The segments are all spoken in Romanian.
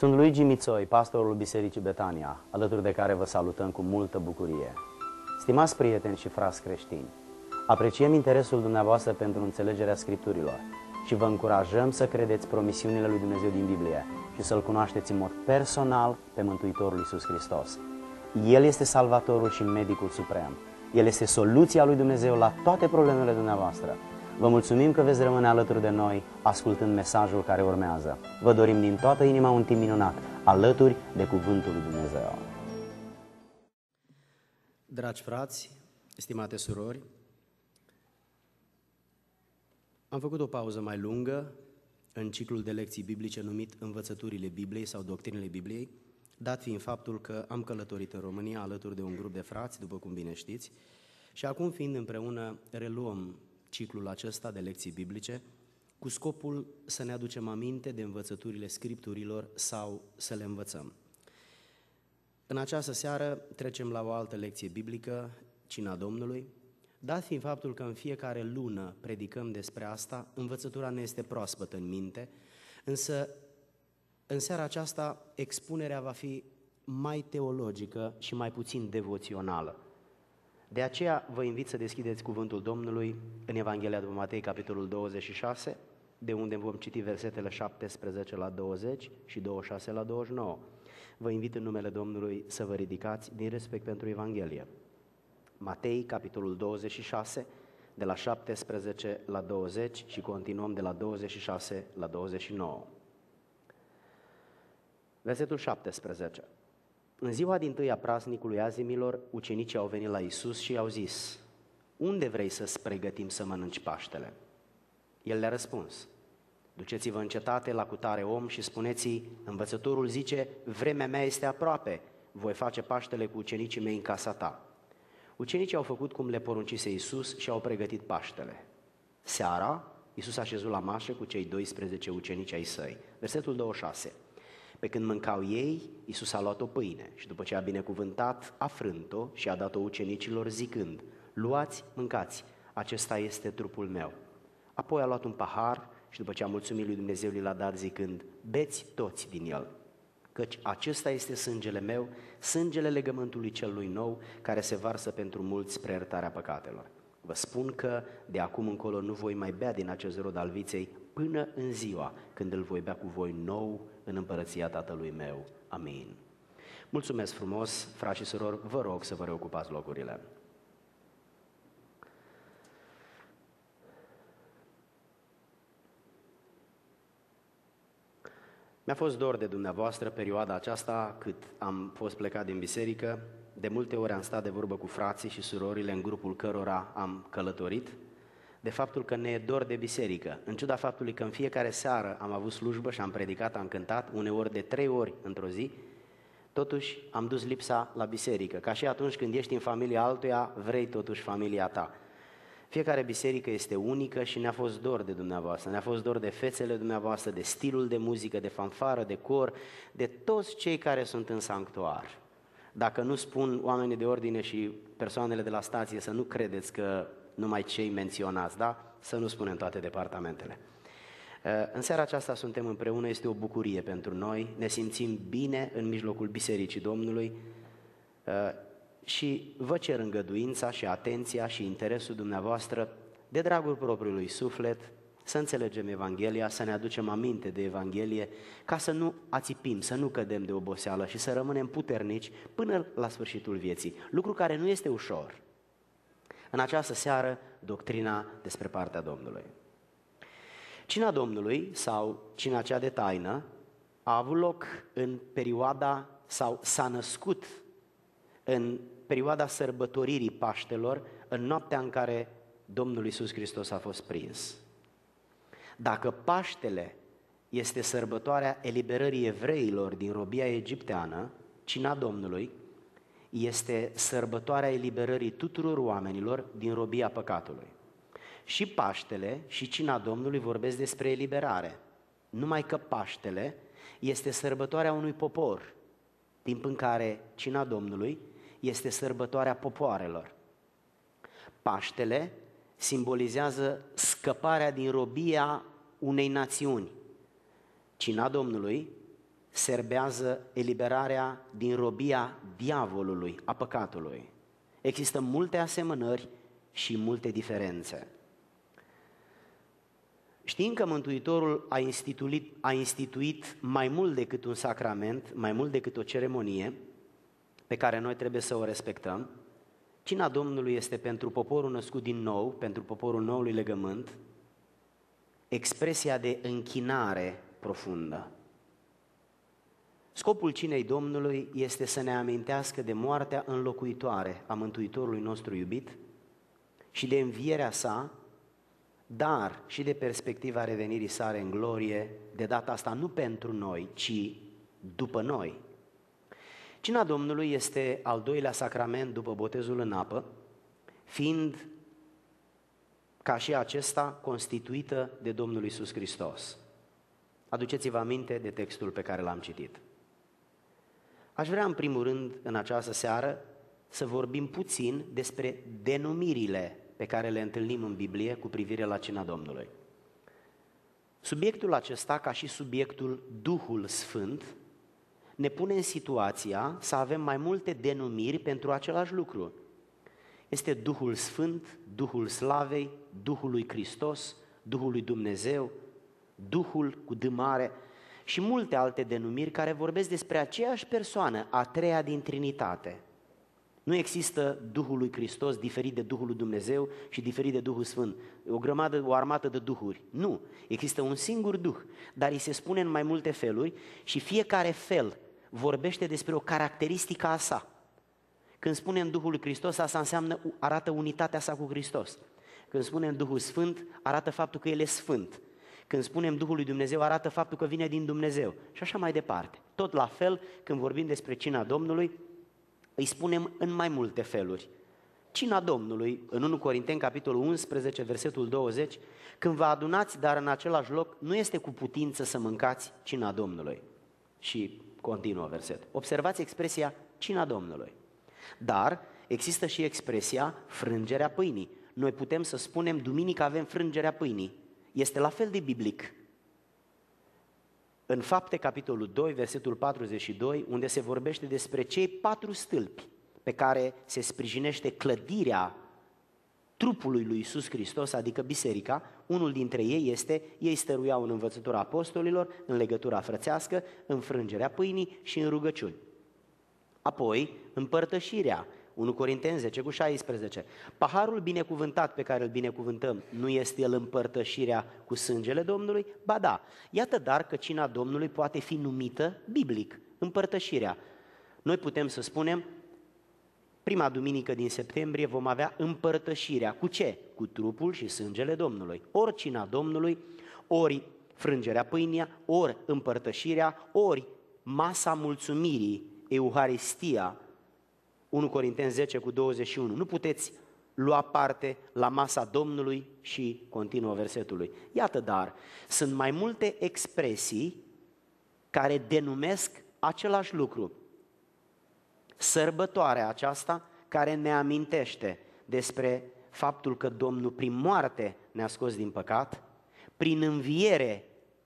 Sunt Luigi Mițoi, pastorul Bisericii Betania, alături de care vă salutăm cu multă bucurie. Stimați prieteni și frați creștini, apreciem interesul dumneavoastră pentru înțelegerea Scripturilor și vă încurajăm să credeți promisiunile lui Dumnezeu din Biblie și să-L cunoașteți în mod personal pe Mântuitorul Iisus Hristos. El este Salvatorul și Medicul Suprem. El este soluția lui Dumnezeu la toate problemele dumneavoastră. Vă mulțumim că veți rămâne alături de noi, ascultând mesajul care urmează. Vă dorim din toată inima un timp minunat, alături de Cuvântul lui Dumnezeu. Dragi frați, stimate surori, am făcut o pauză mai lungă în ciclul de lecții biblice numit Învățăturile Bibliei sau Doctrinele Bibliei, dat fiind faptul că am călătorit în România alături de un grup de frați, după cum bine știți, și acum fiind împreună reluăm ciclul acesta de lecții biblice cu scopul să ne aducem aminte de învățăturile Scripturilor sau să le învățăm. În această seară trecem la o altă lecție biblică, Cina Domnului. Dat fiind faptul că în fiecare lună predicăm despre asta, învățătura ne este proaspătă în minte, însă în seara aceasta expunerea va fi mai teologică și mai puțin devoțională. De aceea vă invit să deschideți cuvântul Domnului în Evanghelia după Matei, capitolul 26, de unde vom citi versetele 17 la 20 și 26 la 29. Vă invit în numele Domnului să vă ridicați din respect pentru Evanghelie. Matei, capitolul 26, de la 17 la 20 și continuăm de la 26 la 29. Versetul 17. În ziua dintâi a praznicului Azimilor, ucenicii au venit la Iisus și i-au zis: unde vrei să-ți pregătim să mănânci Paștele? El le-a răspuns: duceți-vă în cetate la cutare om și spuneți-i: învățătorul zice, vremea mea este aproape, voi face Paștele cu ucenicii mei în casa ta. Ucenicii au făcut cum le poruncise Iisus și au pregătit Paștele. Seara, Iisus a șezut la masă cu cei 12 ucenici ai săi. Versetul 26. Pe când mâncau ei, Iisus a luat o pâine și după ce a binecuvântat, a frânt-o și a dat-o ucenicilor zicând: luați, mâncați, acesta este trupul meu. Apoi a luat un pahar și după ce a mulțumit lui Dumnezeu, l-a dat zicând: beți toți din el, căci acesta este sângele meu, sângele legământului celui nou, care se varsă pentru mulți spre iertarea păcatelor. Vă spun că de acum încolo nu voi mai bea din acest rod al viței până în ziua când îl voi bea cu voi nou în împărăția Tatălui meu. Amin. Mulțumesc frumos, frați și surori, vă rog să vă reocupați locurile. Mi-a fost dor de dumneavoastră perioada aceasta cât am fost plecat din biserică. De multe ori am stat de vorbă cu frații și surorile în grupul cărora am călătorit, de faptul că ne e dor de biserică, în ciuda faptului că în fiecare seară am avut slujbă și am predicat, am cântat, uneori de 3 ori într-o zi, totuși am dus lipsa la biserică, ca și atunci când ești în familia altuia, vrei totuși familia ta. Fiecare biserică este unică și ne-a fost dor de dumneavoastră, ne-a fost dor de fețele dumneavoastră, de stilul de muzică, de fanfară, de cor, de toți cei care sunt în sanctuar. Dacă nu spun oamenii de ordine și persoanele de la stație să nu credeți că numai cei menționați, da? Să nu spunem toate departamentele. În seara aceasta suntem împreună, este o bucurie pentru noi, ne simțim bine în mijlocul Bisericii Domnului și vă cer îngăduința și atenția și interesul dumneavoastră de dragul propriului suflet, să înțelegem Evanghelia, să ne aducem aminte de Evanghelie, ca să nu ațipim, să nu cădem de oboseală și să rămânem puternici până la sfârșitul vieții, lucru care nu este ușor. În această seară, doctrina despre partea Domnului. Cina Domnului, sau cina cea de taină, a avut loc în perioada, sau s-a născut în perioada sărbătoririi Paștelor, în noaptea în care Domnul Iisus Hristos a fost prins. Dacă Paștele este sărbătoarea eliberării evreilor din robia egipteană, cina Domnului este sărbătoarea eliberării tuturor oamenilor din robia păcatului. Și Paștele și cina Domnului vorbesc despre eliberare, numai că Paștele este sărbătoarea unui popor, timp în care cina Domnului este sărbătoarea popoarelor. Paștele simbolizează scăparea din robia unei națiuni. Cina Domnului serbează eliberarea din robia diavolului, a păcatului. Există multe asemănări și multe diferențe. Știm că Mântuitorul a instituit mai mult decât un sacrament, mai mult decât o ceremonie pe care noi trebuie să o respectăm. Cina Domnului este pentru poporul născut din nou, pentru poporul noului legământ, expresia de închinare profundă. Scopul cinei Domnului este să ne amintească de moartea înlocuitoare a Mântuitorului nostru iubit și de învierea sa, dar și de perspectiva revenirii sale în glorie, de data asta nu pentru noi, ci după noi. Cina Domnului este al doilea sacrament după botezul în apă, fiind ca și acesta constituită de Domnul Iisus Hristos. Aduceți-vă aminte de textul pe care l-am citit. Aș vrea în primul rând în această seară să vorbim puțin despre denumirile pe care le întâlnim în Biblie cu privire la cina Domnului. Subiectul acesta, ca și subiectul Duhul Sfânt, ne pune în situația să avem mai multe denumiri pentru același lucru. Este Duhul Sfânt, Duhul Slavei, Duhul lui Hristos, Duhul lui Dumnezeu, Duhul cu D mare și multe alte denumiri care vorbesc despre aceeași persoană, a treia din Trinitate. Nu există Duhul lui Hristos diferit de Duhul lui Dumnezeu și diferit de Duhul Sfânt, o armată de duhuri. Nu, există un singur Duh, dar îi se spune în mai multe feluri și fiecare fel vorbește despre o caracteristică a sa. Când spunem Duhul lui Hristos, asta arată unitatea sa cu Hristos. Când spunem Duhul Sfânt, arată faptul că El e Sfânt. Când spunem Duhul lui Dumnezeu, arată faptul că vine din Dumnezeu. Și așa mai departe. Tot la fel, când vorbim despre cina Domnului, îi spunem în mai multe feluri. Cina Domnului, în 1 Corinteni, capitolul 11, versetul 20, când vă adunați, dar în același loc, nu este cu putință să mâncați cina Domnului. Și continuă versetul. Observați expresia cina Domnului. Dar există și expresia frângerea pâinii. Noi putem să spunem, duminică avem frângerea pâinii. Este la fel de biblic. În Fapte, capitolul 2, versetul 42, unde se vorbește despre cei 4 stâlpi pe care se sprijinește clădirea trupului lui Iisus Hristos, adică biserica, unul dintre ei este, ei stăruiau în învățătura apostolilor, în legătura frățească, în frângerea pâinii și în rugăciuni. Apoi, împărtășirea, 1 Corinteni 10 cu 16. Paharul binecuvântat pe care îl binecuvântăm, nu este el împărtășirea cu sângele Domnului? Ba da. Iată dar că cina Domnului poate fi numită biblic, împărtășirea. Noi putem să spunem, prima duminică din septembrie vom avea împărtășirea. Cu ce? Cu trupul și sângele Domnului. Ori cina Domnului, ori frângerea pâinii, ori împărtășirea, ori masa mulțumirii, Euharistia, 1 Corinteni 10 cu 21. Nu puteți lua parte la masa Domnului și continuă versetului. Iată dar, sunt mai multe expresii care denumesc același lucru. Sărbătoarea aceasta care ne amintește despre faptul că Domnul prin moarte ne-a scos din păcat, prin înviere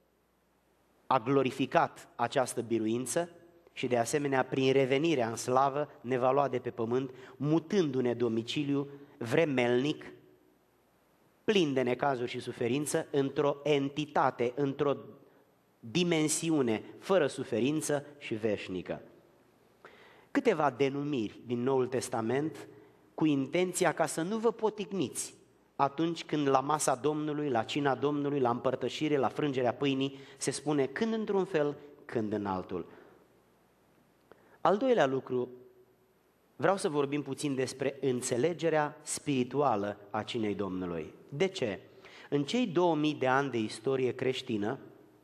a glorificat această biruință și de asemenea prin revenirea în slavă ne va lua de pe pământ, mutându-ne domiciliu vremelnic, plin de necazuri și suferință, într-o entitate, într-o dimensiune fără suferință și veșnică. Câteva denumiri din Noul Testament cu intenția ca să nu vă poticniți atunci când la masa Domnului, la cina Domnului, la împărtășire, la frângerea pâinii, se spune când într-un fel, când în altul. Al doilea lucru, vreau să vorbim puțin despre înțelegerea spirituală a cinei Domnului. De ce? În cei 2000 de ani de istorie creștină,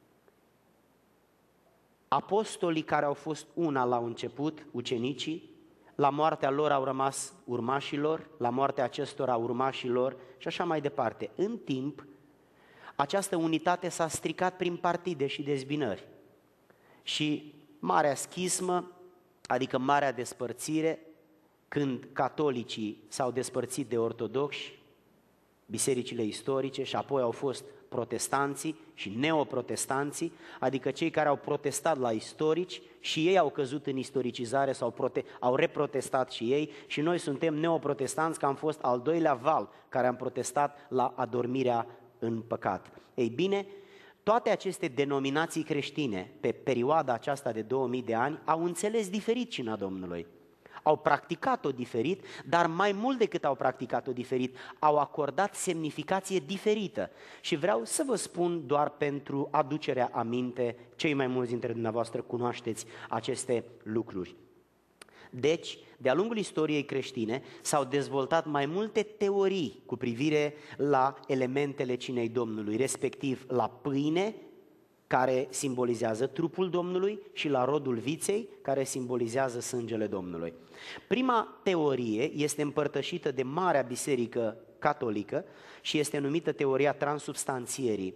apostolii care au fost una la început, ucenicii, la moartea lor au rămas urmașilor, la moartea acestora urmașilor și așa mai departe. În timp, această unitate s-a stricat prin partide și dezbinări. Și marea schismă, adică marea despărțire, când catolicii s-au despărțit de ortodoxi, bisericile istorice, și apoi au fost protestanții și neoprotestanții, adică cei care au protestat la istorici și ei au căzut în istoricizare sau au reprotestat și ei, și noi suntem neoprotestanți, că am fost al doilea val care am protestat la adormirea în păcat. Ei bine, toate aceste denominații creștine pe perioada aceasta de 2000 de ani au înțeles diferit cina Domnului. Au practicat-o diferit, dar mai mult decât au practicat-o diferit, au acordat semnificație diferită. Și vreau să vă spun doar pentru aducerea aminte, cei mai mulți dintre dumneavoastră cunoașteți aceste lucruri. Deci, de-a lungul istoriei creștine s-au dezvoltat mai multe teorii cu privire la elementele cinei Domnului, respectiv la pâine, care simbolizează trupul Domnului, și la rodul viței, care simbolizează sângele Domnului. Prima teorie este împărtășită de Marea Biserică Catolică și este numită teoria transubstanțierii.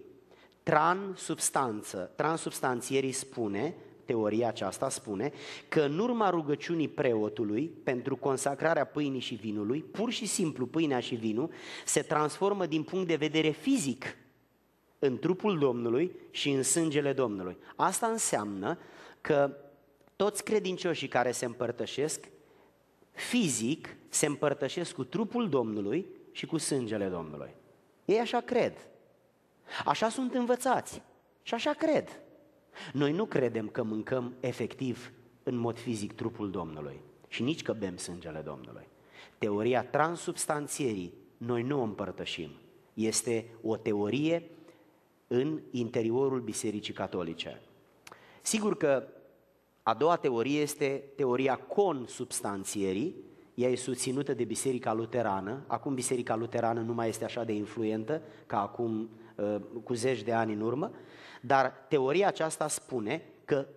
Transubstanțierii spune, teoria aceasta spune, că în urma rugăciunii preotului pentru consacrarea pâinii și vinului, pur și simplu pâinea și vinul se transformă din punct de vedere fizic în trupul Domnului și în sângele Domnului. Asta înseamnă că toți credincioșii care se împărtășesc, fizic se împărtășesc cu trupul Domnului și cu sângele Domnului. Ei așa cred. Așa sunt învățați și așa cred. Noi nu credem că mâncăm efectiv în mod fizic trupul Domnului și nici că bem sângele Domnului. Teoria transubstanțierii noi nu o împărtășim. Este o teorie în interiorul Bisericii Catolice. Sigur că a doua teorie este teoria consubstanțierii. Ea e susținută de Biserica Luterană. Acum Biserica Luterană nu mai este așa de influentă ca acum cu zeci de ani în urmă, dar teoria aceasta spune că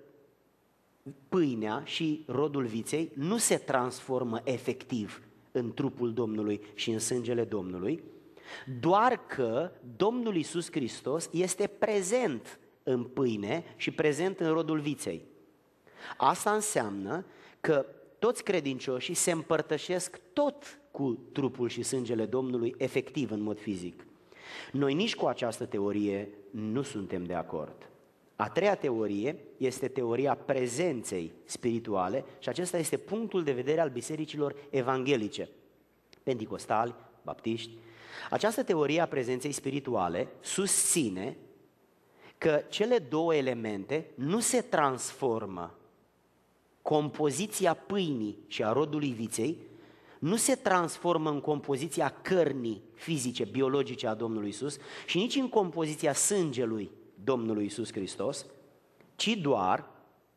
pâinea și rodul viței nu se transformă efectiv în trupul Domnului și în sângele Domnului, doar că Domnul Iisus Hristos este prezent în pâine și prezent în rodul viței. Asta înseamnă că toți credincioșii se împărtășesc tot cu trupul și sângele Domnului efectiv în mod fizic. Noi nici cu această teorie nu suntem de acord. A treia teorie este teoria prezenței spirituale și acesta este punctul de vedere al bisericilor evanghelice, penticostali, baptiști. Această teorie a prezenței spirituale susține că cele două elemente nu se transformă. Compoziția pâinii și a rodului viței nu se transformă în compoziția cărnii fizice, biologice a Domnului Iisus și nici în compoziția sângelui Domnului Iisus Hristos, ci doar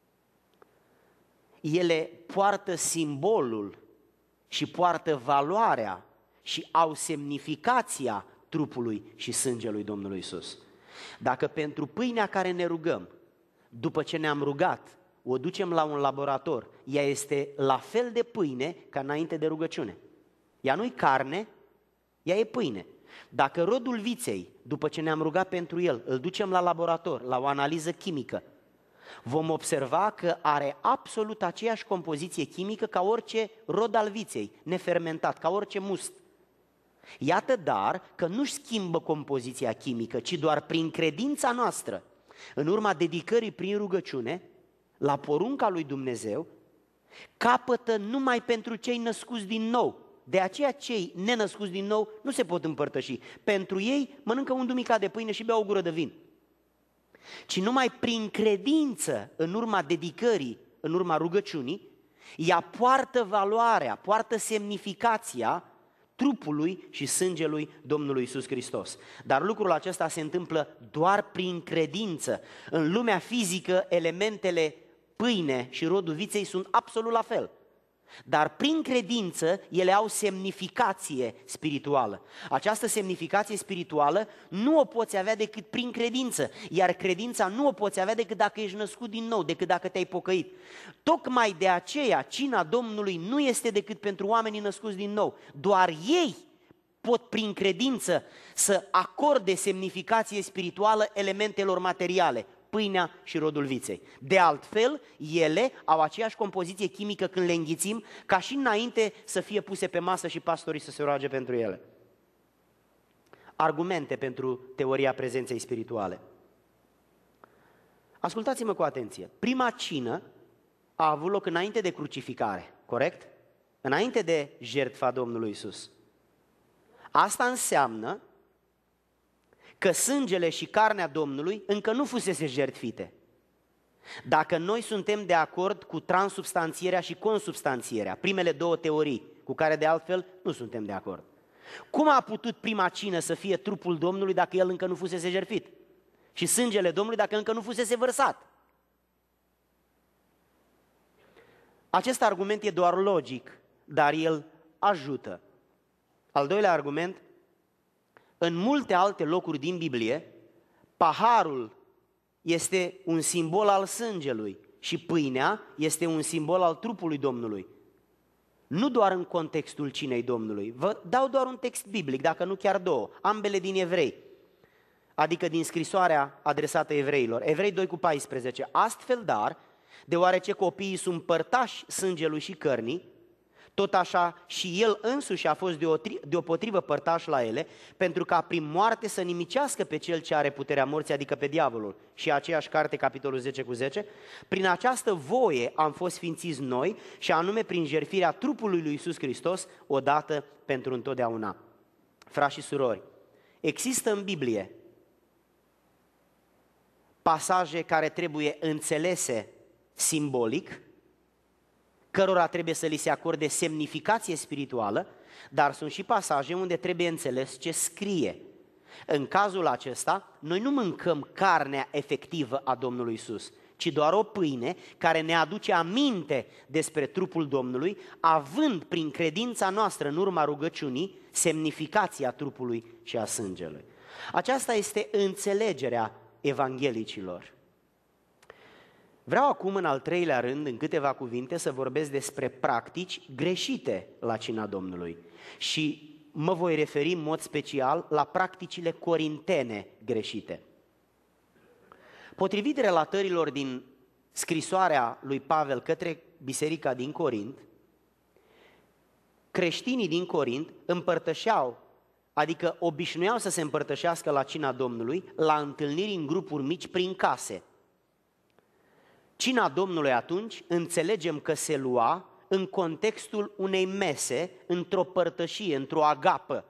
ele poartă simbolul și poartă valoarea și au semnificația trupului și sângelui Domnului Iisus. Dacă pentru pâinea care ne rugăm, după ce ne-am rugat, o ducem la un laborator, ea este la fel de pâine ca înainte de rugăciune. Ea nu-i carne, ea e pâine. Dacă rodul viței, după ce ne-am rugat pentru el, îl ducem la laborator, la o analiză chimică, vom observa că are absolut aceeași compoziție chimică ca orice rod al viței, nefermentat, ca orice must. Iată dar că nu-și schimbă compoziția chimică, ci doar prin credința noastră, în urma dedicării prin rugăciune, la porunca lui Dumnezeu, capătă numai pentru cei născuți din nou. De aceea cei nenăscuți din nou nu se pot împărtăși. Pentru ei mănâncă un dumicat de pâine și bea o gură de vin. Ci numai prin credință, în urma dedicării, în urma rugăciunii, ea poartă valoarea, poartă semnificația trupului și sângelui Domnului Iisus Hristos. Dar lucrul acesta se întâmplă doar prin credință. În lumea fizică, elementele pâine și rodul viței sunt absolut la fel. Dar prin credință ele au semnificație spirituală. Această semnificație spirituală nu o poți avea decât prin credință, iar credința nu o poți avea decât dacă ești născut din nou, decât dacă te-ai pocăit. Tocmai de aceea cina Domnului nu este decât pentru oamenii născuți din nou. Doar ei pot prin credință să acorde semnificație spirituală elementelor materiale, pâinea și rodul viței. De altfel, ele au aceeași compoziție chimică când le înghițim, ca și înainte să fie puse pe masă și pastorii să se roage pentru ele. argumente pentru teoria prezenței spirituale. Ascultați-mă cu atenție. Prima cină a avut loc înainte de crucificare, corect? Înainte de jertfa Domnului Iisus. Asta înseamnă că sângele și carnea Domnului încă nu fusese jertfite. Dacă noi suntem de acord cu transubstanțierea și consubstanțierea, primele două teorii, cu care de altfel nu suntem de acord, cum a putut prima cină să fie trupul Domnului dacă el încă nu fusese jertfit? Și sângele Domnului dacă încă nu fusese vărsat? Acest argument e doar logic, dar el ajută. Al doilea argument, în multe alte locuri din Biblie, paharul este un simbol al sângelui și pâinea este un simbol al trupului Domnului. Nu doar în contextul cinei Domnului. Vă dau doar un text biblic, dacă nu chiar două, ambele din Evrei, adică din scrisoarea adresată evreilor. Evrei 2:14. Astfel, dar, deoarece copiii sunt părtași sângelui și cărnii, tot așa și el însuși a fost deopotrivă părtaș la ele, pentru ca prin moarte să nimicească pe cel ce are puterea morții, adică pe diavolul. Și aceeași carte, capitolul 10:10, prin această voie am fost sfințiți noi, și anume prin jertfirea trupului lui Iisus Hristos, odată pentru întotdeauna. Frați și surori, există în Biblie pasaje care trebuie înțelese simbolic, cărora trebuie să li se acorde semnificație spirituală, dar sunt și pasaje unde trebuie înțeles ce scrie. În cazul acesta, noi nu mâncăm carnea efectivă a Domnului Iisus, ci doar o pâine care ne aduce aminte despre trupul Domnului, având prin credința noastră în urma rugăciunii semnificația trupului și a sângelui. Aceasta este înțelegerea evanghelicilor. Vreau acum, în al treilea rând, în câteva cuvinte, să vorbesc despre practici greșite la cina Domnului și mă voi referi în mod special la practicile corintene greșite. Potrivit relatărilor din scrisoarea lui Pavel către biserica din Corint, creștinii din Corint împărtășeau, adică obișnuiau să se împărtășească la cina Domnului, la întâlniri în grupuri mici prin case. Cina Domnului atunci înțelegem că se lua în contextul unei mese, într-o părtășie, într-o agapă.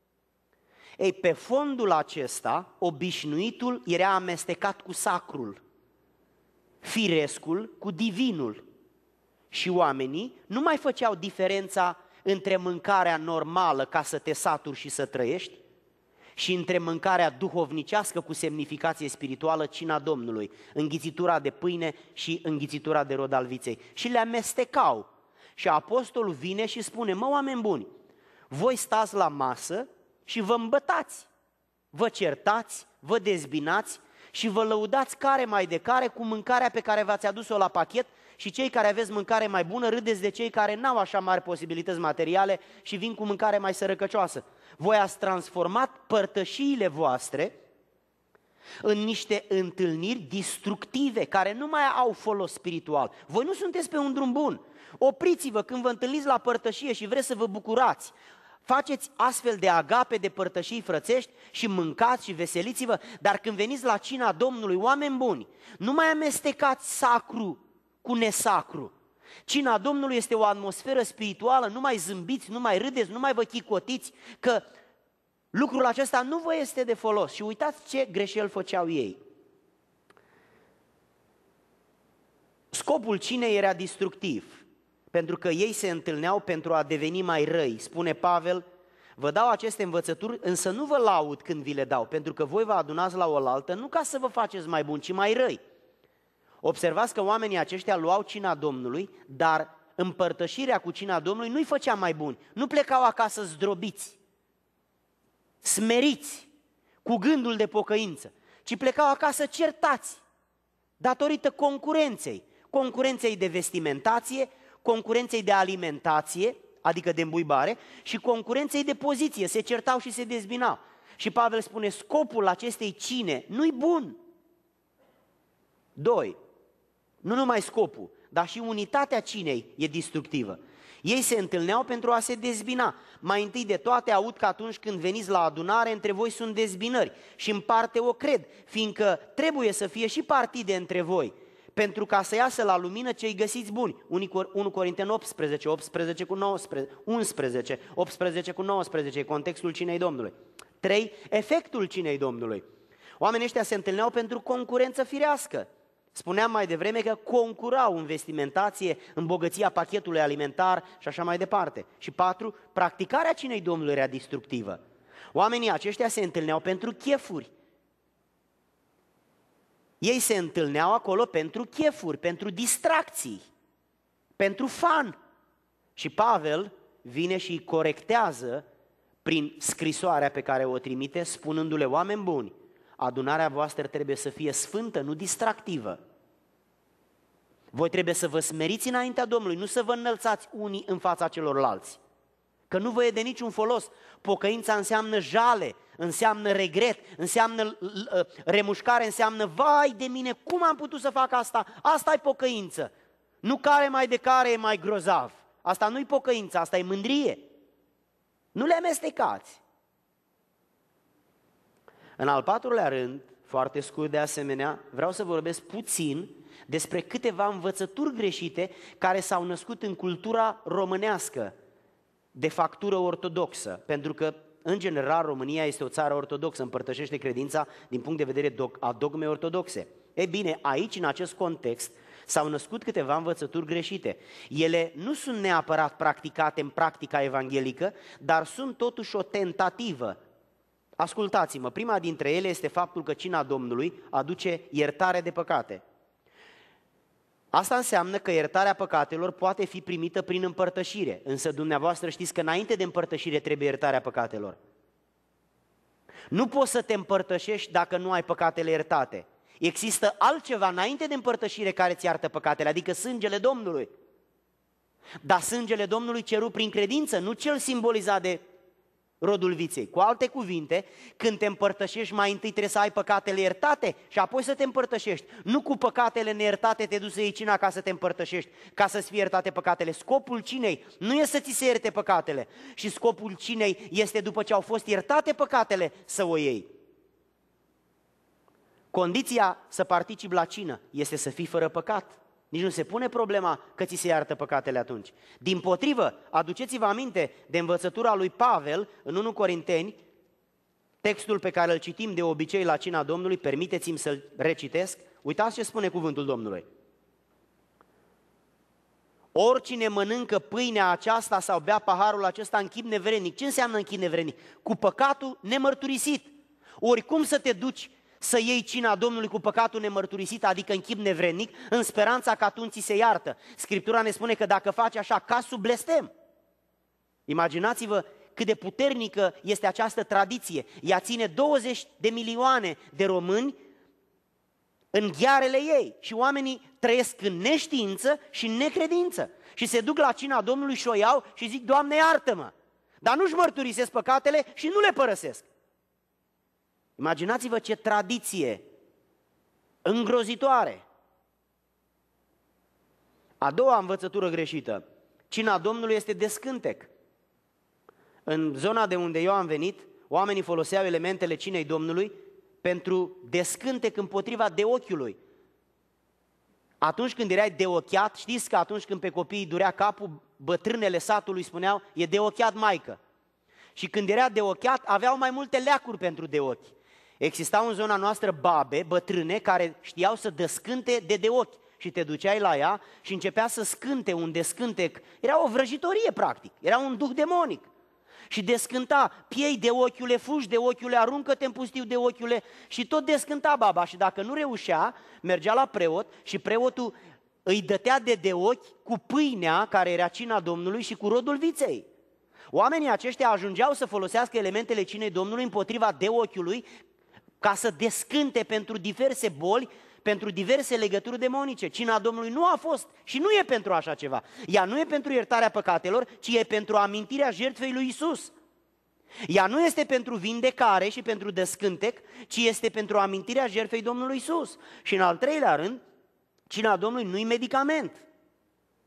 Ei, pe fondul acesta, obișnuitul era amestecat cu sacrul, firescul cu divinul. Și oamenii nu mai făceau diferența între mâncarea normală ca să te saturi și să trăiești și între mâncarea duhovnicească cu semnificație spirituală, cina Domnului, înghițitura de pâine și înghițitura de rod al viței. Și le amestecau. Și apostolul vine și spune: mă, oameni buni, voi stați la masă și vă îmbătați, vă certați, vă dezbinați și vă lăudați care mai de care cu mâncarea pe care v-ați adus-o la pachet, și cei care aveți mâncare mai bună râdeți de cei care n-au așa mari posibilități materiale și vin cu mâncare mai sărăcăcioasă. Voi ați transformat părtășiile voastre în niște întâlniri destructive care nu mai au folos spiritual. Voi nu sunteți pe un drum bun. Opriți-vă când vă întâlniți la părtășie și vreți să vă bucurați. Faceți astfel de agape, de părtășii frățești și mâncați și veseliți-vă, dar când veniți la cina Domnului, oameni buni, nu mai amestecați sacru cu nesacru. Cina Domnului este o atmosferă spirituală, nu mai zâmbiți, nu mai râdeți, nu mai vă chicotiți, că lucrul acesta nu vă este de folos. Și uitați ce greșeli făceau ei. Scopul cinei era destructiv, pentru că ei se întâlneau pentru a deveni mai răi. Spune Pavel: vă dau aceste învățături, însă nu vă laud când vi le dau, pentru că voi vă adunați la oaltă, nu ca să vă faceți mai buni, ci mai răi. Observați că oamenii aceștia luau cina Domnului, dar împărtășirea cu cina Domnului nu-i făcea mai buni. Nu plecau acasă zdrobiți, smeriți, cu gândul de pocăință, ci plecau acasă certați, datorită concurenței de vestimentație, concurenței de alimentație, adică de îmbuibare, și concurenței de poziție, se certau și se dezbinau. Și Pavel spune: scopul acestei cine nu-i bun. 2. Nu numai scopul, dar și unitatea cinei e destructivă. Ei se întâlneau pentru a se dezbina. Mai întâi de toate aud că atunci când veniți la adunare, între voi sunt dezbinări și în parte o cred, fiindcă trebuie să fie și partide între voi, pentru ca să iasă la lumină cei găsiți buni. 1 Corinteni 18, 18 cu 19, 11, 18 cu 19, e contextul cinei Domnului. 3. Efectul cinei Domnului. Oamenii ăștia se întâlneau pentru concurență firească. Spuneam mai devreme că concurau în vestimentație, în bogăția pachetului alimentar și așa mai departe. Și 4. Practicarea cinei Domnului era distructivă. Oamenii aceștia se întâlneau pentru chefuri. Ei se întâlneau acolo pentru chefuri, pentru distracții, pentru fan. Și Pavel vine și îi corectează prin scrisoarea pe care o trimite, spunându-le: oameni buni, adunarea voastră trebuie să fie sfântă, nu distractivă. Voi trebuie să vă smeriți înaintea Domnului, nu să vă înălțați unii în fața celorlalți, că nu vă e de niciun folos. Pocăința înseamnă jale, înseamnă regret, înseamnă remușcare, înseamnă vai de mine, cum am putut să fac asta? Asta e pocăință. Nu care mai de care e mai grozav. Asta nu e pocăință, asta e mândrie. Nu le amestecați. În al patrulea rând, foarte scurt de asemenea, vreau să vorbesc puțin despre câteva învățături greșite care s-au născut în cultura românească de factură ortodoxă, pentru că, în general, România este o țară ortodoxă, împărtășește credința din punct de vedere a dogmei ortodoxe. Ei bine, aici, în acest context, s-au născut câteva învățături greșite. Ele nu sunt neapărat practicate în practica evanghelică, dar sunt totuși o tentativă. Ascultați-mă, prima dintre ele este faptul că cina Domnului aduce iertare de păcate. Asta înseamnă că iertarea păcatelor poate fi primită prin împărtășire, însă dumneavoastră știți că înainte de împărtășire trebuie iertarea păcatelor. Nu poți să te împărtășești dacă nu ai păcatele iertate. Există altceva înainte de împărtășire care îți iartă păcatele, adică sângele Domnului. Dar sângele Domnului cerut prin credință, nu cel simbolizat de rodul viței. Cu alte cuvinte, când te împărtășești, mai întâi trebuie să ai păcatele iertate și apoi să te împărtășești. Nu cu păcatele neiertate te duci să iei cina ca să te împărtășești, ca să-ți fie iertate păcatele. Scopul cinei nu este să ți se ierte păcatele, și scopul cinei este, după ce au fost iertate păcatele, să o iei. Condiția să participi la cină este să fii fără păcat. Nici nu se pune problema că ți se iartă păcatele atunci. Dimpotrivă, aduceți-vă aminte de învățătura lui Pavel în 1 Corinteni, textul pe care îl citim de obicei la cina Domnului, permiteți-mi să-l recitesc. Uitați ce spune cuvântul Domnului. Oricine mănâncă pâinea aceasta sau bea paharul acesta în chip nevrednic. Ce înseamnă în chip nevrednic? Cu păcatul nemărturisit. Oricum să te duci să iei cina Domnului cu păcatul nemărturisit, adică în chip nevrednic, în speranța că atunci ți se iartă. Scriptura ne spune că dacă faci așa, ca sub blestem. Imaginați-vă cât de puternică este această tradiție. Ea ține 20 de milioane de români în ghearele ei și oamenii trăiesc în neștiință și în necredință. Și se duc la cina Domnului și o iau și zic: Doamne, iartă-mă! Dar nu-și mărturisesc păcatele și nu le părăsesc. Imaginați-vă ce tradiție îngrozitoare. A doua învățătură greșită. Cina Domnului este descântec. În zona de unde eu am venit, oamenii foloseau elementele cinei Domnului pentru descântec împotriva deochiului. Atunci când erai deochiat, știți că atunci când pe copiii durea capul, bătrânele satului spuneau: e deochiat maică. Și când era deochiat, aveau mai multe leacuri pentru deochi. Existau în zona noastră babe, bătrâne, care știau să descânte de ochi și te duceai la ea și începea să scânte un descântec. Era o vrăjitorie, practic, era un duh demonic. Și descânta: piei de ochiule, fugi de ochiule, aruncă-te în pustiu de ochiule, și tot descânta baba. Și dacă nu reușea, mergea la preot și preotul îi dătea de ochi cu pâinea care era cina Domnului și cu rodul viței. Oamenii aceștia ajungeau să folosească elementele cinei Domnului împotriva deochiului ca să descânte pentru diverse boli, pentru diverse legături demonice. Cina Domnului nu a fost și nu e pentru așa ceva. Ea nu e pentru iertarea păcatelor, ci e pentru amintirea jertfei lui Isus. Ea nu este pentru vindecare și pentru descântec, ci este pentru amintirea jertfei Domnului Isus. Și în al treilea rând, cina Domnului nu e medicament.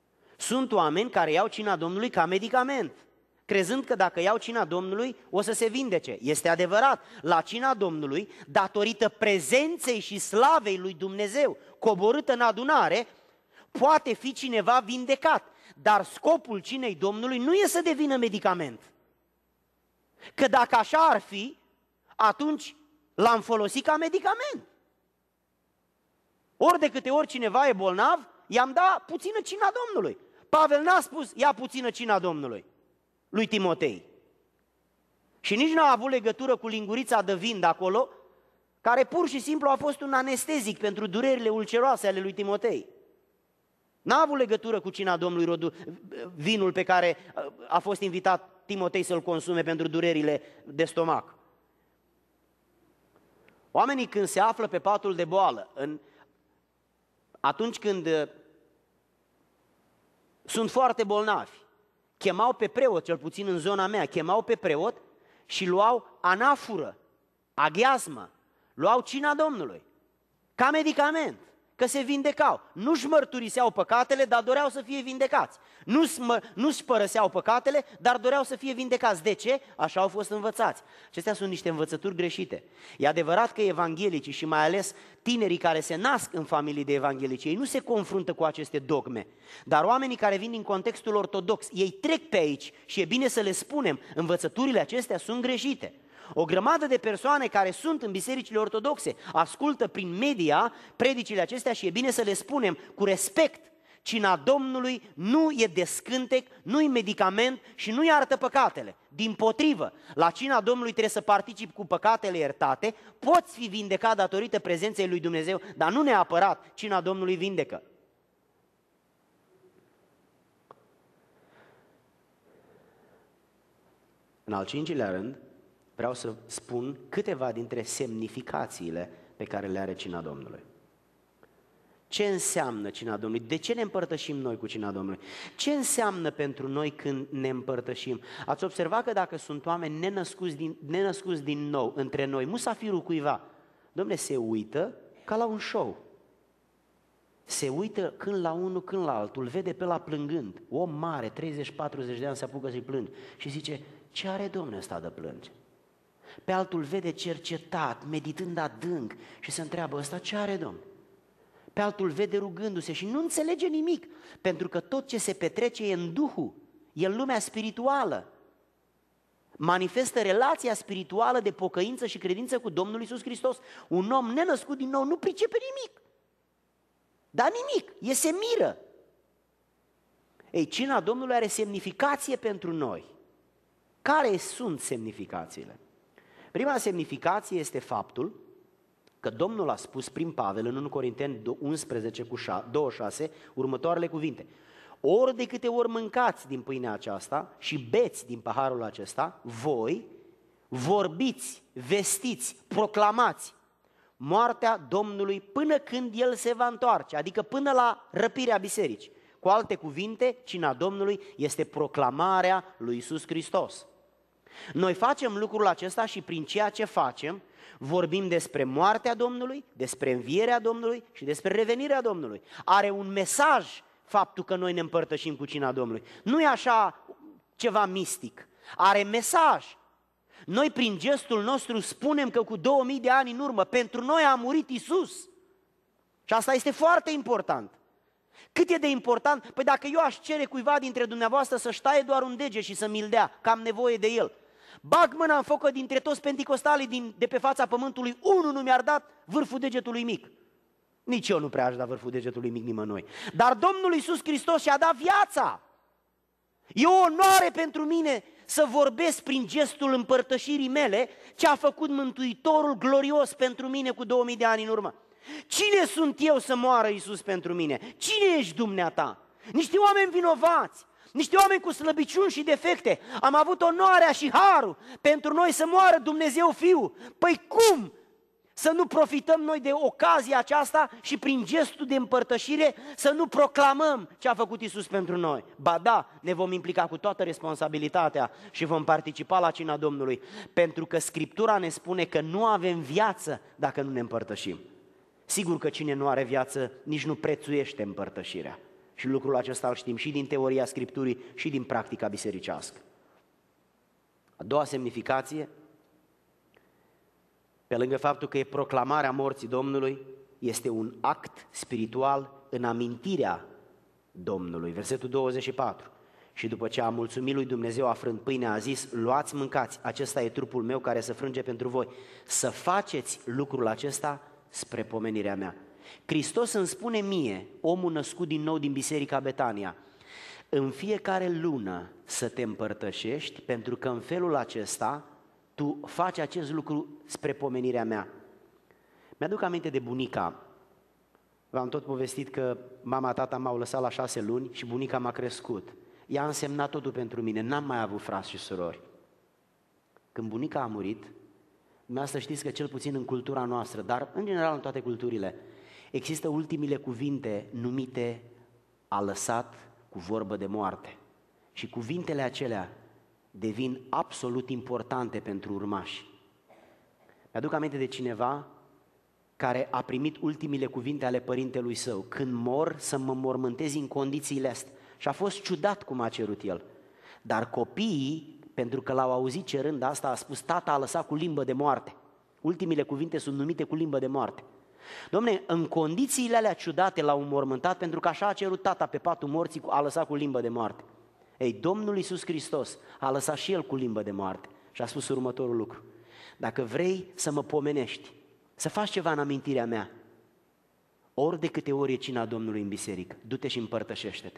Sunt oameni care iau cina Domnului ca medicament, crezând că dacă iau cina Domnului o să se vindece. Este adevărat, la cina Domnului, datorită prezenței și slavei lui Dumnezeu coborâtă în adunare, poate fi cineva vindecat. Dar scopul cinei Domnului nu e să devină medicament. Că dacă așa ar fi, atunci l-am folosit ca medicament. Ori de câte ori cineva e bolnav, i-am dat puțină cina Domnului. Pavel n-a spus, ia puțină cina Domnului lui Timotei. Și nici n-a avut legătură cu lingurița de vin de acolo, care pur și simplu a fost un anestezic pentru durerile ulceroase ale lui Timotei. N-a avut legătură cu cina Domnului, vinul pe care a fost invitat Timotei să-l consume pentru durerile de stomac. Oamenii când se află pe patul de boală, atunci când sunt foarte bolnavi, chemau pe preot, cel puțin în zona mea, chemau pe preot și luau anafură, aghiazmă, luau cina Domnului, ca medicament, că se vindecau. Nu-și mărturiseau păcatele, dar doreau să fie vindecați. Nu-și părăseau păcatele, dar doreau să fie vindecați. De ce? Așa au fost învățați. Acestea sunt niște învățături greșite. E adevărat că evanghelicii și mai ales tinerii care se nasc în familii de evanghelici, ei nu se confruntă cu aceste dogme. Dar oamenii care vin din contextul ortodox, ei trec pe aici și e bine să le spunem, învățăturile acestea sunt greșite. O grămadă de persoane care sunt în bisericile ortodoxe ascultă prin media predicile acestea și e bine să le spunem cu respect. Cina Domnului nu e descântec, nu e medicament și nu iartă păcatele. Dimpotrivă, la cina Domnului trebuie să participi cu păcatele iertate, poți fi vindecat datorită prezenței lui Dumnezeu, dar nu neapărat cina Domnului vindecă. În al cincilea rând, vreau să spun câteva dintre semnificațiile pe care le are cina Domnului. Ce înseamnă cina Domnului? De ce ne împărtășim noi cu cina Domnului? Ce înseamnă pentru noi când ne împărtășim? Ați observat că dacă sunt oameni nenăscuți din nou între noi, musafirul cuiva, Dom'le, se uită ca la un show. Se uită când la unul, când la altul, vede pe ăla plângând. Om mare, 30-40 de ani se apucă să-i plânge și zice, ce are Domnul ăsta de plânge? Pe altul vede cercetat, meditând adânc și se întreabă, ăsta ce are, Domn? Pe altul vede rugându-se și nu înțelege nimic, pentru că tot ce se petrece e în Duhul, e în lumea spirituală. Manifestă relația spirituală de pocăință și credință cu Domnul Iisus Hristos. Un om nenăscut din nou nu pricepe nimic, dar nimic, se miră. Ei, cina Domnului are semnificație pentru noi. Care sunt semnificațiile? Prima semnificație este faptul că Domnul a spus prin Pavel în 1 Corinteni 11:26 următoarele cuvinte. Ori de câte ori mâncați din pâinea aceasta și beți din paharul acesta, voi vorbiți, vestiți, proclamați moartea Domnului până când El se va întoarce, adică până la răpirea bisericii. Cu alte cuvinte, cina Domnului este proclamarea lui Iisus Hristos. Noi facem lucrul acesta și prin ceea ce facem vorbim despre moartea Domnului, despre învierea Domnului și despre revenirea Domnului. Are un mesaj faptul că noi ne împărtășim cu cina Domnului. Nu e așa ceva mistic, are mesaj. Noi prin gestul nostru spunem că cu 2000 de ani în urmă pentru noi a murit Iisus. Și asta este foarte important. Cât e de important? Păi dacă eu aș cere cuiva dintre dumneavoastră să-și taie doar un deget și să mi-l dea, că am nevoie de el, bag mâna în focă dintre toți penticostalii de pe fața pământului, unul nu mi-ar dat vârful degetului mic. Nici eu nu prea aș da vârful degetului mic nimănui. Dar Domnul Iisus Hristos și-a dat viața. E o onoare pentru mine să vorbesc prin gestul împărtășirii mele ce a făcut Mântuitorul glorios pentru mine cu 2000 de ani în urmă. Cine sunt eu să moară Iisus pentru mine? Cine ești dumneata? Niște oameni vinovați, niște oameni cu slăbiciuni și defecte. Am avut onoarea și harul pentru noi să moară Dumnezeu Fiul. Păi cum să nu profităm noi de ocazia aceasta și prin gestul de împărtășire să nu proclamăm ce a făcut Iisus pentru noi? Ba da, ne vom implica cu toată responsabilitatea și vom participa la cina Domnului, pentru că Scriptura ne spune că nu avem viață dacă nu ne împărtășim. Sigur că cine nu are viață nici nu prețuiește împărtășirea. Și lucrul acesta îl știm și din teoria Scripturii și din practica bisericească. A doua semnificație, pe lângă faptul că e proclamarea morții Domnului, este un act spiritual în amintirea Domnului. Versetul 24. Și după ce a mulțumit lui Dumnezeu afrând pâinea, a zis: luați, mâncați, acesta e trupul meu care se frânge pentru voi. Să faceți lucrul acesta spre pomenirea mea. Hristos îmi spune mie, omul născut din nou din Biserica Betania, în fiecare lună să te împărtășești, pentru că în felul acesta tu faci acest lucru spre pomenirea mea. Mi-aduc aminte de bunica. V-am tot povestit că mama, tata m-au lăsat la 6 luni și bunica m-a crescut. Ea a însemnat totul pentru mine, n-am mai avut frați și surori. Când bunica a murit, dumneavoastră știți că cel puțin în cultura noastră, dar în general în toate culturile, există ultimile cuvinte numite a lăsat cu vorbă de moarte. Și cuvintele acelea devin absolut importante pentru urmași. Mi-aduc aminte de cineva care a primit ultimile cuvinte ale părintelui său: când mor să mă mormântezi în condițiile astea. Și a fost ciudat cum a cerut el. Dar copiii, pentru că l-au auzit cerând asta, a spus: tata a lăsat cu limbă de moarte. Ultimile cuvinte sunt numite cu limbă de moarte. Dom'le, în condițiile alea ciudate l-au înmormântat pentru că așa a cerut tata pe patul morții, a lăsat cu limbă de moarte. Ei, Domnul Iisus Hristos a lăsat și El cu limbă de moarte și a spus următorul lucru: dacă vrei să mă pomenești, să faci ceva în amintirea mea, ori de câte ori e cina Domnului în biserică, du-te și împărtășește-te.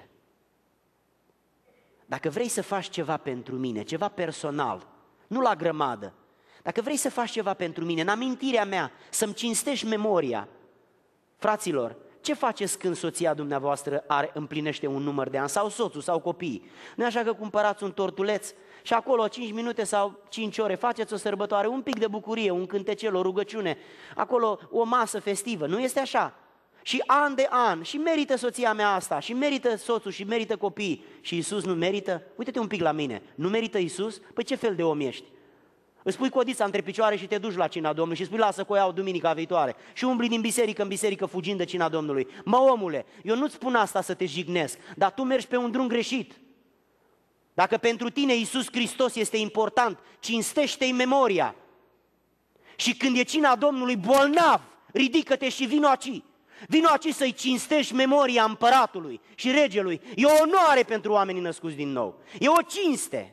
Dacă vrei să faci ceva pentru mine, ceva personal, nu la grămadă, dacă vrei să faci ceva pentru mine, în amintirea mea, să-mi cinstești memoria, fraților, ce faceți când soția dumneavoastră împlinește un număr de ani, sau soțul, sau copiii? Nu e așa că cumpărați un tortuleț și acolo 5 minute sau 5 ore faceți o sărbătoare, un pic de bucurie, un cântecel, o rugăciune, acolo o masă festivă, nu este așa? Și an de an, și merită soția mea asta, și merită soțul, și merită copiii, și Iisus nu merită? Uite-te un pic la mine, nu merită Iisus? Păi ce fel de om ești? Îți pui codița între picioare și te duci la cina Domnului și spui: lasă că o iau duminica viitoare. Și umbli din biserică în biserică fugind de cina Domnului. Mă, omule, eu nu-ți spun asta să te jignesc, dar tu mergi pe un drum greșit. Dacă pentru tine Iisus Hristos este important, cinstește-i memoria. Și când e cina Domnului bolnav, ridică-te și vino aici. Vino aici să-i cinstești memoria împăratului și regelui. E o onoare pentru oamenii născuți din nou. E o cinste.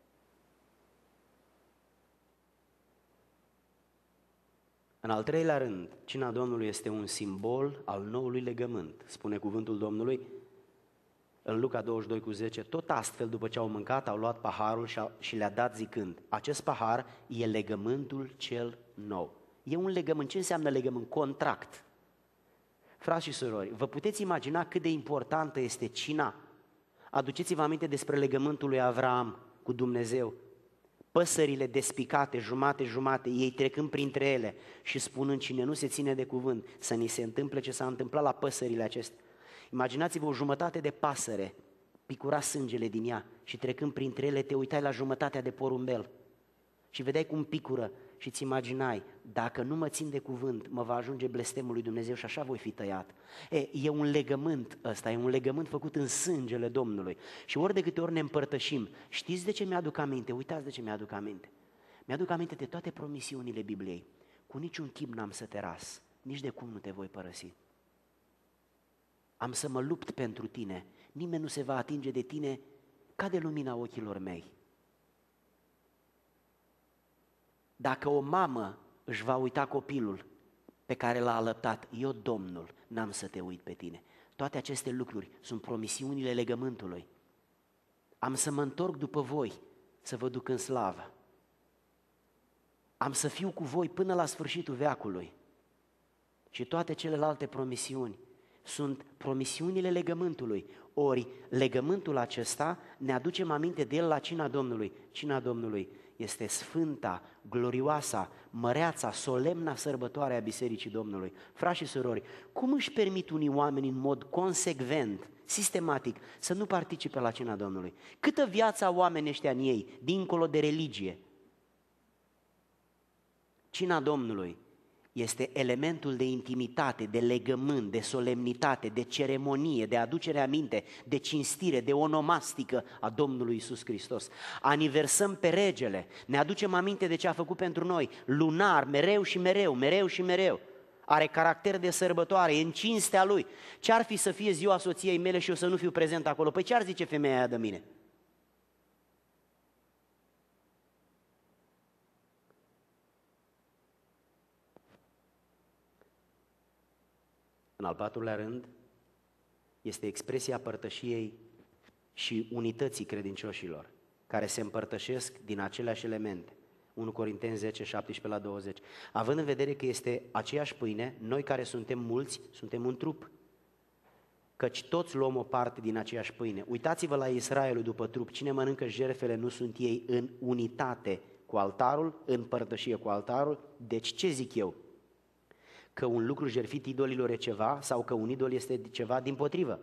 În al treilea rând, cina Domnului este un simbol al noului legământ. Spune cuvântul Domnului în Luca 22:10: tot astfel, după ce au mâncat, au luat paharul și le-a dat zicând: acest pahar e legământul cel nou. E un legământ. Ce înseamnă legământ? Contract. Frați și surori, vă puteți imagina cât de importantă este cina? Aduceți-vă aminte despre legământul lui Avraam cu Dumnezeu. Păsările despicate, jumate, ei trecând printre ele și spunând: cine nu se ține de cuvânt, să ni se întâmple ce s-a întâmplat la păsările acestea. Imaginați-vă o jumătate de pasăre, picura sângele din ea și trecând printre ele te uitai la jumătatea de porumbel și vedeai cum picură și îți imaginai: dacă nu mă țin de cuvânt, mă va ajunge blestemul lui Dumnezeu și așa voi fi tăiat. E un legământ ăsta, e un legământ făcut în sângele Domnului. Și ori de câte ori ne împărtășim, știți de ce mi-aduc aminte? Uitați de ce mi-aduc aminte. Mi-aduc aminte de toate promisiunile Bibliei. Cu niciun chip n-am să te las, nici de cum nu te voi părăsi. Am să mă lupt pentru tine, nimeni nu se va atinge de tine ca de lumina ochilor mei. Dacă o mamă își va uita copilul pe care l-a alăptat, eu, Domnul, n-am să te uit pe tine. Toate aceste lucruri sunt promisiunile legământului. Am să mă întorc după voi, să vă duc în slavă. Am să fiu cu voi până la sfârșitul veacului. Și toate celelalte promisiuni sunt promisiunile legământului. Ori legământul acesta ne aducem aminte de el la cina Domnului. Cina Domnului este sfânta, glorioasa, măreața, solemna sărbătoare a Bisericii Domnului. Frați și surori, cum își permit unii oameni în mod consecvent, sistematic, să nu participe la cina Domnului? Câtă viață au oamenii ăștia în ei, dincolo de religie? Cina Domnului este elementul de intimitate, de legământ, de solemnitate, de ceremonie, de aducere aminte, de cinstire, de onomastică a Domnului Iisus Hristos. Aniversăm pe regele, ne aducem aminte de ce a făcut pentru noi, lunar, mereu și mereu, mereu și mereu. Are caracter de sărbătoare, e în cinstea lui. Ce-ar fi să fie ziua soției mele și eu să nu fiu prezent acolo? Păi ce-ar zice femeia aia de mine? În al patrulea rând, este expresia părtășiei și unității credincioșilor, care se împărtășesc din aceleași elemente. 1 Corinteni 10, 17-20. Având în vedere că este aceeași pâine, noi care suntem mulți, suntem un trup, căci toți luăm o parte din aceeași pâine. Uitați-vă la Israelul după trup, cine mănâncă jertfele nu sunt ei în unitate cu altarul, în părtășie cu altarul? Deci ce zic eu? Că un lucru jertfit idolilor e ceva sau că un idol este ceva? Dimpotrivă.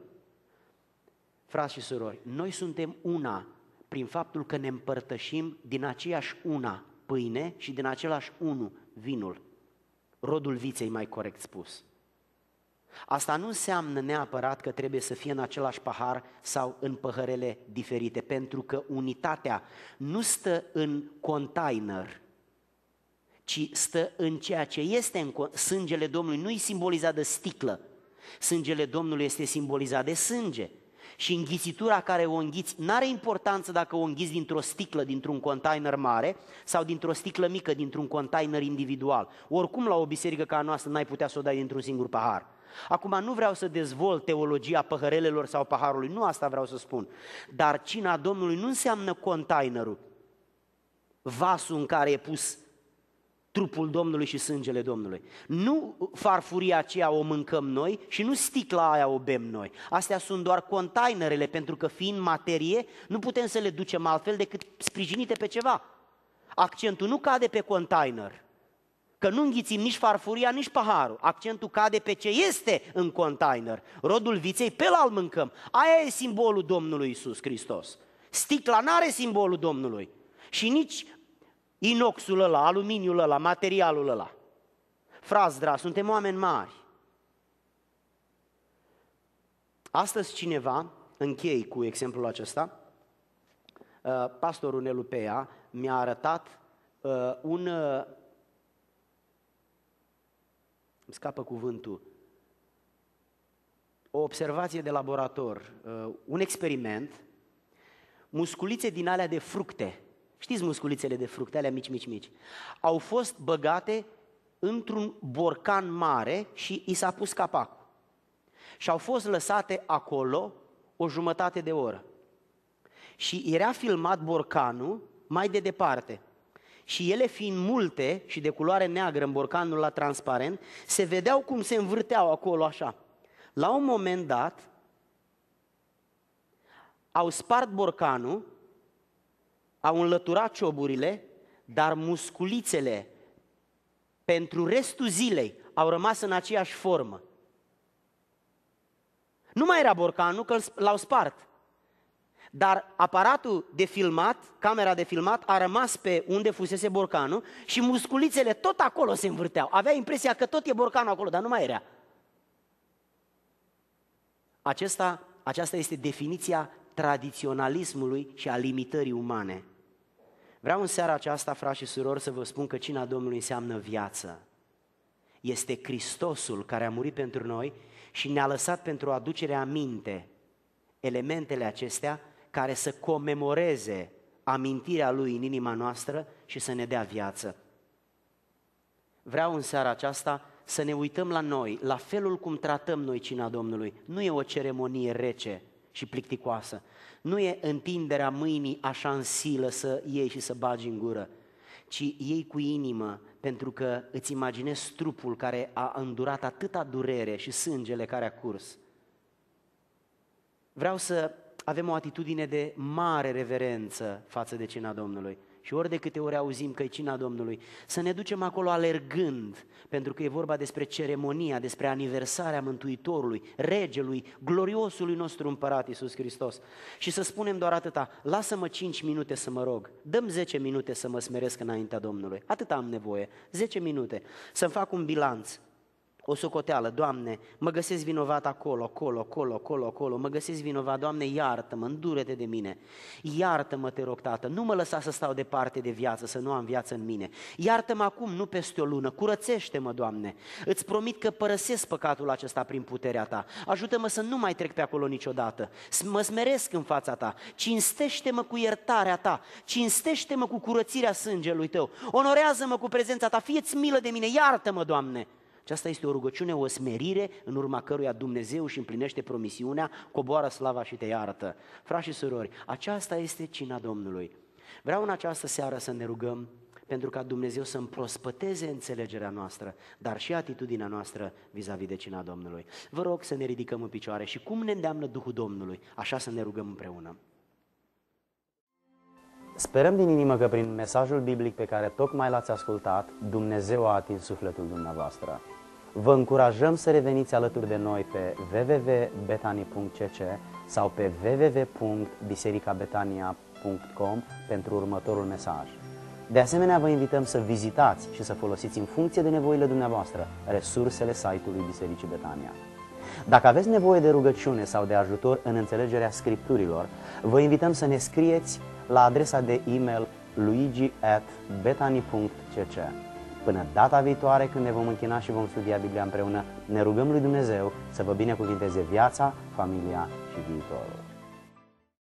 Frați și surori, noi suntem una prin faptul că ne împărtășim din aceeași una pâine și din același unu vinul, rodul viței, mai corect spus. Asta nu înseamnă neapărat că trebuie să fie în același pahar sau în păhărele diferite, pentru că unitatea nu stă în container, ci stă în ceea ce este în sângele Domnului. Nu-i simbolizat de sticlă, sângele Domnului este simbolizat de sânge. Și înghițitura care o înghiți, n-are importanță dacă o înghiți dintr-o sticlă, dintr-un container mare sau dintr-o sticlă mică, dintr-un container individual. Oricum la o biserică ca a noastră n-ai putea să o dai dintr-un singur pahar. Acum nu vreau să dezvolt teologia păhărelelor sau paharului, nu asta vreau să spun. Dar cina Domnului nu înseamnă containerul, vasul în care e pus trupul Domnului și sângele Domnului. Nu farfuria aceea o mâncăm noi și nu sticla aia o bem noi. Astea sunt doar containerele, pentru că fiind materie, nu putem să le ducem altfel decât sprijinite pe ceva. Accentul nu cade pe container, că nu înghițim nici farfuria, nici paharul. Accentul cade pe ce este în container. Rodul viței, pe ăla îl mâncăm. Aia e simbolul Domnului Iisus Hristos. Sticla n-are simbolul Domnului și nici inoxul ăla, aluminiul ăla, materialul ăla. Frați dragi, suntem oameni mari. Astăzi cineva, închei cu exemplul acesta, pastorul Nelu Pea mi-a arătat îmi scapă cuvântul, o observație de laborator, un experiment, musculițe din alea de fructe. Știți musculițele de fructe, alea mici, au fost băgate într-un borcan mare și i s-a pus capacul. Și au fost lăsate acolo o jumătate de oră. Și era filmat borcanul mai de departe. Și ele fiind multe și de culoare neagră în borcanul ăla transparent, se vedeau cum se învârteau acolo așa. La un moment dat, au spart borcanul, au înlăturat cioburile, dar musculițele pentru restul zilei au rămas în aceeași formă. Nu mai era borcanul, că l-au spart. Dar aparatul de filmat, camera de filmat, a rămas pe unde fusese borcanul și musculițele tot acolo se învârteau. Avea impresia că tot e borcanul acolo, dar nu mai era. Aceasta este definiția tradiționalismului și a limitării umane. Vreau în seara aceasta, frați și surori, să vă spun că cina Domnului înseamnă viață. Este Hristosul care a murit pentru noi și ne-a lăsat pentru aducerea aminte elementele acestea care să comemoreze amintirea Lui în inima noastră și să ne dea viață. Vreau în seara aceasta să ne uităm la noi, la felul cum tratăm noi cina Domnului. Nu e o ceremonie rece și plicticoasă, nu e întinderea mâinii așa în silă să iei și să bagi în gură, ci iei cu inimă, pentru că îți imaginezi trupul care a îndurat atâta durere și sângele care a curs. Vreau să avem o atitudine de mare reverență față de cina Domnului și ori de câte ori auzim că e cina Domnului, să ne ducem acolo alergând, pentru că e vorba despre ceremonia, despre aniversarea Mântuitorului, Regelui, gloriosului nostru Împărat Iisus Hristos. Și să spunem doar atâta: lasă-mă 5 minute să mă rog, dă-mi 10 minute să mă smeresc înaintea Domnului. Atât am nevoie, 10 minute, să-mi fac un bilanț, o socoteală. Doamne, mă găsesc vinovat acolo, mă găsesc vinovat, Doamne, iartă-mă, îndură-te de mine, iartă-mă, te rog, Tată, nu mă lăsa să stau departe de viață, să nu am viață în mine, iartă-mă acum, nu peste o lună, curățește-mă, Doamne, îți promit că părăsesc păcatul acesta prin puterea Ta, ajută-mă să nu mai trec pe acolo niciodată, mă smeresc în fața Ta, cinstește-mă cu iertarea Ta, cinstește-mă cu curățirea sângelui Tău, onorează-mă cu prezența Ta, fie-ți milă de mine, iartă-mă, Doamne. Aceasta este o rugăciune, o smerire în urma căruia Dumnezeu își împlinește promisiunea, coboară slava și te iartă. Frați și surori, aceasta este cina Domnului. Vreau în această seară să ne rugăm pentru ca Dumnezeu să împrospăteze înțelegerea noastră, dar și atitudinea noastră vis-a-vis de cina Domnului. Vă rog să ne ridicăm în picioare și cum ne îndeamnă Duhul Domnului, așa să ne rugăm împreună. Sperăm din inimă că prin mesajul biblic pe care tocmai l-ați ascultat, Dumnezeu a atins sufletul dumneavoastră. Vă încurajăm să reveniți alături de noi pe www.betani.cc sau pe www.bisericabetania.com pentru următorul mesaj. De asemenea, vă invităm să vizitați și să folosiți în funcție de nevoile dumneavoastră resursele site-ului Bisericii Betania. Dacă aveți nevoie de rugăciune sau de ajutor în înțelegerea Scripturilor, vă invităm să ne scrieți la adresa de e-mail luigi@betani.cc. Până data viitoare, când ne vom închina și vom studia Biblia împreună, ne rugăm lui Dumnezeu să vă binecuvinteze viața, familia și viitorul.